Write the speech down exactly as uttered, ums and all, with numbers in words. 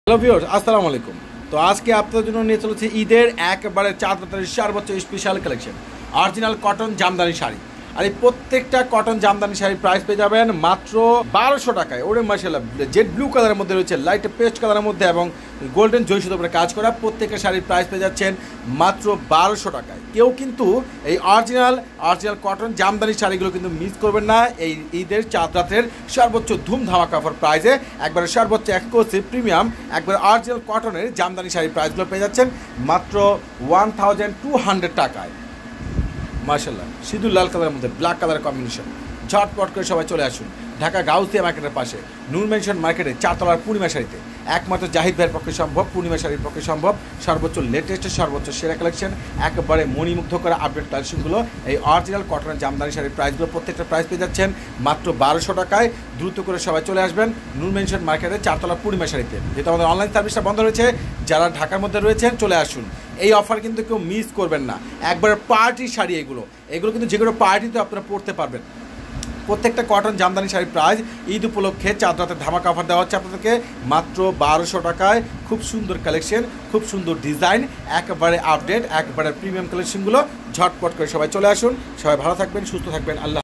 Hello viewers, আসসালামু আলাইকুম। তো আজকে আপনাদের জন্য নিয়ে চলেছে ঈদের একেবারে চার তারিখ সর্বোচ্চ special collection original cotton Jamdani sari. আর এই প্রত্যেকটা কটন জামদানি শাড়ির প্রাইস পেয়ে যাবেন মাত্র বারোশো টাকায়। ওরে মাশাআল্লাহ, জেড ব্লু কালারের মধ্যে রয়েছে, লাইট পেস্ট কালারের মধ্যে এবং গোল্ডেন জয় সুতোর উপরে কাজ করা প্রত্যেকটা শাড়ির প্রাইস পেয়ে যাচ্ছেন মাত্র বারোশো টাকায়। কেউ কিন্তু এই অরিজিনাল অরিজিনাল কটন জামদানি শাড়িগুলো কিন্তু মিস করবেন না। এই ঈদের চাঁদ রাতের সর্বোচ্চ ধুম ধামাকা অফার প্রাইসে একবারে সর্বোচ্চ এক্সক্লুসিভ প্রিমিয়াম একবারে অরিজিনাল কটনের জামদানি শাড়ির প্রাইসগুলো পেয়ে যাচ্ছেন মাত্র ওয়ান থাউজেন্ড টু হান্ড্রেড টাকায়। মাশাআল্লাহ, সিঁদুর লাল কালারের মধ্যে ব্ল্যাক কালার কম্বিনেশন। ঝটপট করে সবাই চলে আসুন ঢাকা গাউসিয়া মার্কেটের পাশে নূর মেনশন মার্কেটে চারতলার পূর্ণিমা শাড়িতে। একমাত্র জাহিদ ভাইয়ের পক্ষে সম্ভব, পূর্ণিমা শাড়ির পক্ষে সম্ভব সর্বোচ্চ লেটেস্ট সর্বোচ্চ সেরা কালেকশন, একেবারে মণিমুগ্ধ করা আপডেট কালেকশনগুলো। এই অরিজিনাল কটনের জামদানি শাড়ির প্রাইসগুলো প্রত্যেকটা প্রাইস পেয়ে যাচ্ছেন মাত্র বারোশো টাকায়। দ্রুত করে সবাই চলে আসবেন নূর মেনশন মার্কেটে চারতলা পূর্ণিমা শাড়িতে। যেহেতু আমাদের অনলাইন সার্ভিসটা বন্ধ রয়েছে, যারা ঢাকার মধ্যে রয়েছেন চলে আসুন। এই অফার কিন্তু কেউ মিস করবেন না। একবারে পার্টির শাড়ি এগুলো এগুলো কিন্তু যে কোনো পার্টিতে আপনারা পরতে পারবেন। প্রত্যেকটা কটন জামদানি শাড়ির প্রাইস ঈদ উপলক্ষে চাঁদ রাতের ধামাকা অফার দেওয়া হচ্ছে আপনাদেরকে মাত্র বারোশো টাকায়। খুব সুন্দর কালেকশন, খুব সুন্দর ডিজাইন, একেবারে আপডেট, একেবারে প্রিমিয়াম কালেকশনগুলো। ঝটপট করে সবাই চলে আসুন। সবাই ভালো থাকবেন, সুস্থ থাকবেন। আল্লাহ।